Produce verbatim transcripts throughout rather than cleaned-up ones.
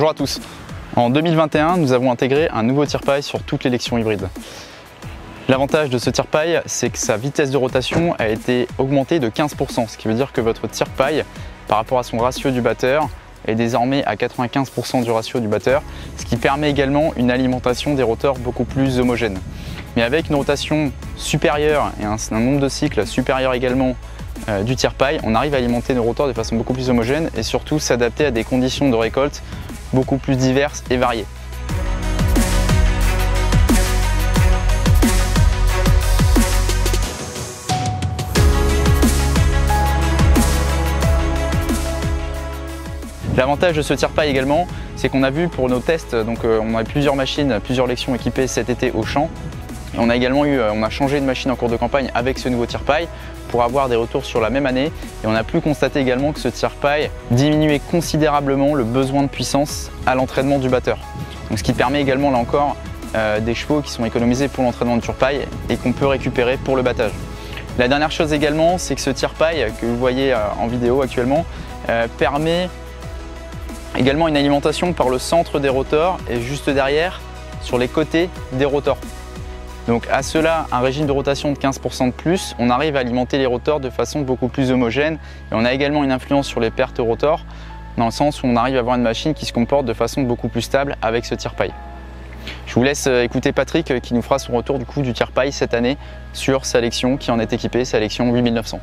Bonjour à tous. En deux mille vingt et un, nous avons intégré un nouveau tire-paille sur toute l'élection hybride. L'avantage de ce tire-paille, c'est que sa vitesse de rotation a été augmentée de quinze pour cent, ce qui veut dire que votre tire-paille, par rapport à son ratio du batteur, est désormais à quatre-vingt-quinze pour cent du ratio du batteur, ce qui permet également une alimentation des rotors beaucoup plus homogène. Mais avec une rotation supérieure et un, un nombre de cycles supérieur également euh, du tire-paille, on arrive à alimenter nos rotors de façon beaucoup plus homogène et surtout s'adapter à des conditions de récolte beaucoup plus diverses et variées. L'avantage de ce tire-paille également, c'est qu'on a vu pour nos tests, donc euh, on a plusieurs machines, plusieurs lections équipées cet été au champ. Et on a également eu, on a changé de machine en cours de campagne avec ce nouveau tire-paille pour avoir des retours sur la même année. Et on a pu constater également que ce tire-paille diminuait considérablement le besoin de puissance à l'entraînement du batteur. Donc, ce qui permet également là encore euh, des chevaux qui sont économisés pour l'entraînement de tire-paille et qu'on peut récupérer pour le battage. La dernière chose également, c'est que ce tire-paille que vous voyez euh, en vidéo actuellement euh, permet également une alimentation par le centre des rotors et juste derrière sur les côtés des rotors. Donc à cela, un régime de rotation de quinze pour cent de plus, on arrive à alimenter les rotors de façon beaucoup plus homogène et on a également une influence sur les pertes rotors dans le sens où on arrive à avoir une machine qui se comporte de façon beaucoup plus stable avec ce tire-paille. Je vous laisse écouter Patrick qui nous fera son retour du coup du tire-paille cette année sur sa lection qui en est équipée, sa lection huit mille neuf cents.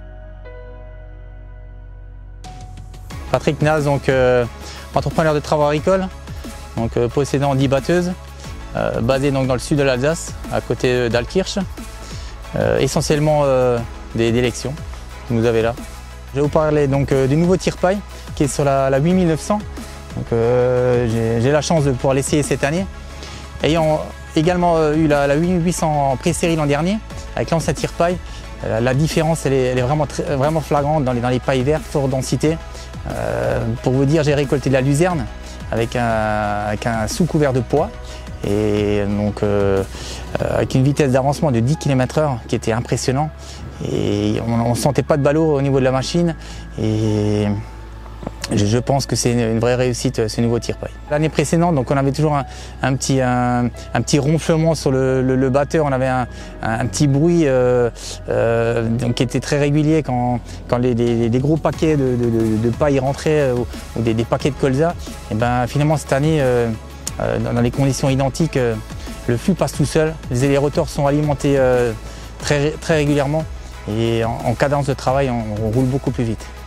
Patrick Naz, donc euh, entrepreneur de travaux agricoles, donc euh, possédant dix batteuses, euh, basé donc dans le sud de l'Alsace, à côté d'Altkirch, euh, essentiellement euh, des, des lections que vous avez là. Je vais vous parler donc euh, du nouveau tire-paille qui est sur la, la huit mille neuf cents. Donc euh, j'ai la chance de pouvoir l'essayer cette année, ayant également euh, eu la, la huit cents en pré-série l'an dernier avec l'ancien tire-paille. Euh, la différence elle est, elle est vraiment, très, vraiment flagrante dans les, dans les pailles vertes, forte densité. Euh, pour vous dire, j'ai récolté de la luzerne avec un, avec un sous-couvert de pois et donc euh, avec une vitesse d'avancement de dix kilomètres heure qui était impressionnant et on ne sentait pas de ballot au niveau de la machine et je, je pense que c'est une, une vraie réussite ce nouveau tire-paille. L'année précédente, donc on avait toujours un, un, petit, un, un petit ronflement sur le, le, le batteur, on avait un, un, un petit bruit euh, euh, donc, qui était très régulier quand, quand les, les, les gros paquets de, de, de, de paille rentraient ou, ou des, des paquets de colza. Et ben, finalement cette année, euh, euh, dans les conditions identiques, euh, le flux passe tout seul, les, les rotors sont alimentés euh, très, très régulièrement et en, en cadence de travail on, on roule beaucoup plus vite.